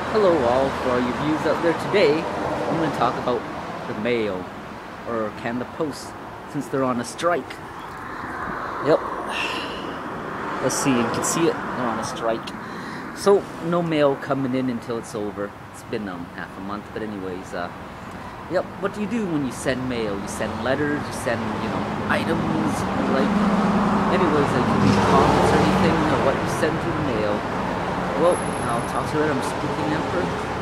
Hello all, for all you views out there today, I'm going to talk about the mail, or can the post, since they're on a strike. Yep, let's see, you can see it, they're on a strike. So, no mail coming in until it's over. It's been half a month, but anyways, yep, what do you do when you send mail? You send letters, you send, items, like, anyways, like, you leave comments or anything, or what you send through the mail. Well, I'll talk to you later. I'm SuperKingemperor.